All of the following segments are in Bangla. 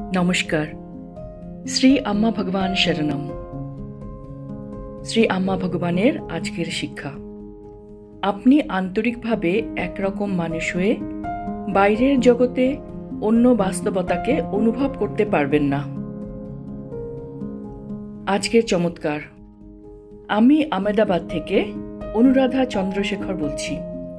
নমস্কার। শ্রী আম্মা ভগবান শরণম। শ্রী আম্মা ভগবানের আজকের শিক্ষা। আপনি আন্তরিকভাবে একরকম মানুষ হয়ে বাইরের জগতে অন্য বাস্তবতাকে অনুভব করতে পারবেন না। আজকের চমৎকার। আমি আহমেদাবাদ থেকে অনুরাধা চন্দ্রশেখর বলছি।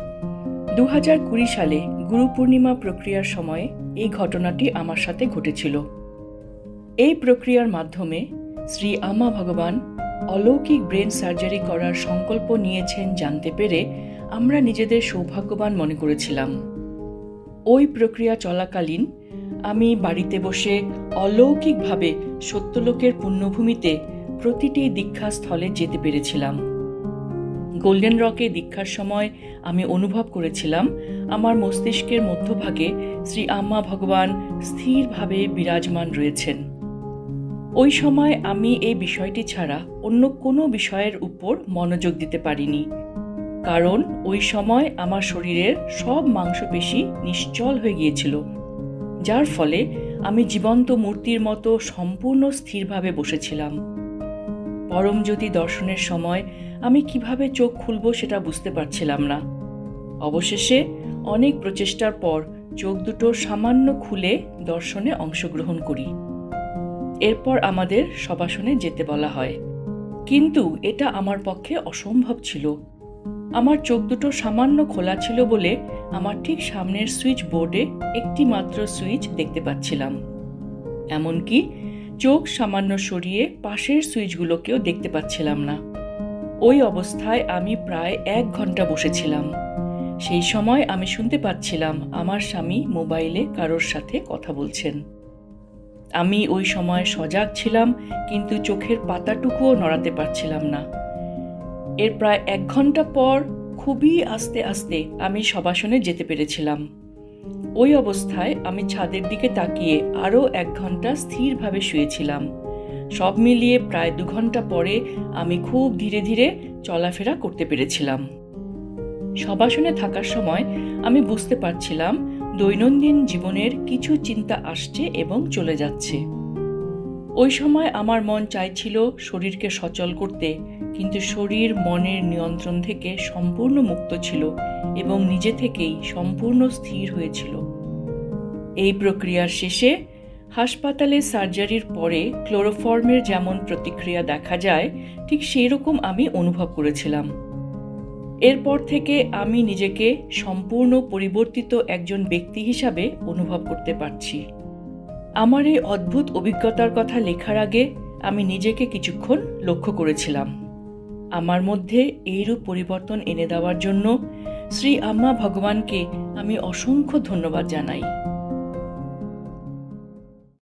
2020 সালে গুরু পূর্ণিমা প্রক্রিয়ার সময় এই ঘটনাটি আমার সাথে ঘটেছিল। এই প্রক্রিয়ার মাধ্যমে শ্রী আম্মা ভগবান অলৌকিক ব্রেন সার্জারি করার সংকল্প নিয়েছেন জানতে পেরে আমরা নিজেদের সৌভাগ্যবান মনে করেছিলাম। ওই প্রক্রিয়া চলাকালীন আমি বাড়িতে বসে অলৌকিকভাবে সত্যলোকের পুণ্যভূমিতে প্রতিটি দীক্ষাস্থলে যেতে পেরেছিলাম। গোল্ডেন রকে দীক্ষার সময় আমি অনুভব করেছিলাম আমার মস্তিষ্কের মধ্যভাগে শ্রী আম্মা ভগবান স্থিরভাবে বিরাজমান রয়েছেন। ওই সময় আমি এই বিষয়টি ছাড়া অন্য কোনো বিষয়ের উপর মনোযোগ দিতে পারিনি, কারণ ওই সময় আমার শরীরের সব মাংসপেশি নিশ্চল হয়ে গিয়েছিল, যার ফলে আমি জীবন্ত মূর্তির মতো সম্পূর্ণ স্থিরভাবে বসেছিলাম। পরমজ্যোতি দর্শনের সময় আমি কিভাবে চোখ খুলব সেটা বুঝতে পারছিলাম না। অবশেষে অনেক প্রচেষ্টার পর চোখ দুটো সামান্য খুলে দর্শনে অংশগ্রহণ করি। এরপর আমাদের সবাসনে যেতে বলা হয়, কিন্তু এটা আমার পক্ষে অসম্ভব ছিল। আমার চোখ দুটো সামান্য খোলা ছিল বলে আমার ঠিক সামনের সুইচ বোর্ডে একটি মাত্র সুইচ দেখতে পাচ্ছিলাম। এমনকি চোখ সামান্য সরিয়ে পাশের সুইচগুলোকেও দেখতে পাচ্ছিলাম না। ওই অবস্থায় আমি প্রায় 1 ঘন্টা বসেছিলাম। সেই সময় আমি শুনতে পাচ্ছিলাম আমার স্বামী মোবাইলে কারোর সাথে কথা বলছেন। আমি ওই সময় সজাগ ছিলাম, কিন্তু চোখের পাতাটুকুও নড়াতে পারছিলাম না। এর প্রায় 1 ঘন্টা পর খুবই আস্তে আস্তে আমি সবাসনে যেতে পেরেছিলাম। ওই অবস্থায় আমি ছাদের দিকে তাকিয়ে আরও 1 ঘন্টা স্থিরভাবে শুয়েছিলাম। সব মিলিয়ে প্রায় 2 ঘন্টা পরে আমি খুব ধীরে ধীরে চলাফেরা করতে পেরেছিলাম। সবাসনে থাকার সময় আমি বুঝতে পারছিলাম দৈনন্দিন জীবনের কিছু চিন্তা আসছে এবং চলে যাচ্ছে। ওই সময় আমার মন চাইছিল শরীরকে সচল করতে, কিন্তু শরীর মনের নিয়ন্ত্রণ থেকে সম্পূর্ণ মুক্ত ছিল এবং নিজে থেকেই সম্পূর্ণ স্থির হয়েছিল। এই প্রক্রিয়ার শেষে হাসপাতালে সার্জারির পরে ক্লোরোফর্মের যেমন প্রতিক্রিয়া দেখা যায়, ঠিক সেই রকম আমি অনুভব করেছিলাম। এরপর থেকে আমি নিজেকে সম্পূর্ণ পরিবর্তিত একজন ব্যক্তি হিসাবে অনুভব করতে পারছি। আমার এই অদ্ভুত অভিজ্ঞতার কথা লেখার আগে আমি নিজেকে কিছুক্ষণ লক্ষ্য করেছিলাম। আমার মধ্যে এইরূপ পরিবর্তন এনে দেওয়ার জন্য শ্রী আম্মা ভগবানকে আমি অসংখ্য ধন্যবাদ জানাই।